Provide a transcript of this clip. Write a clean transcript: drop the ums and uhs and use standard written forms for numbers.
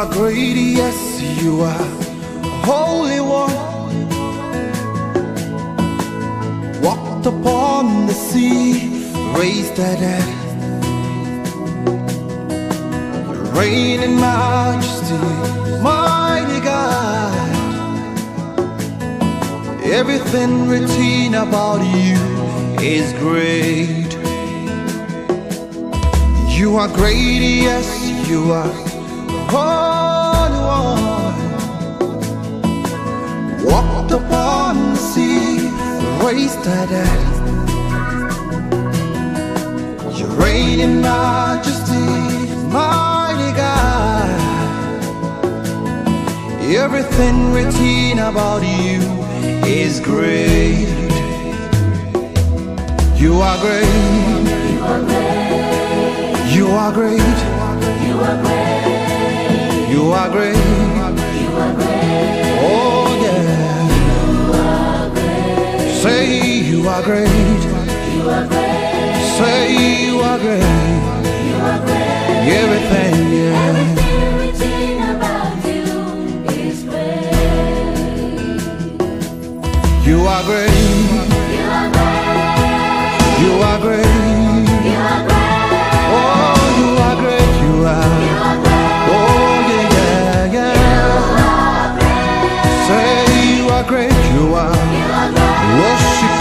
great, yes, you are Holy One. Walked upon the sea, raised the dead, reign in majesty, mighty God. Everything written about you is great. You are great, yes, you are Holy One. Walked upon the sea, raised the dead. You reign in majesty, mighty God. Everything written about you is great. You are great. You are great. You are great. You are great. You are great. You are great. Oh yeah. You are great. Say you are great. You are great. Say you are great. You are great. Everything, yeah. Everything written about you is great. You are great. You are great. You are great. You are great. Oh, you are great. You are. You are great. Oh yeah, yeah, yeah. You are great. Say you are great. You are. You are great. Worship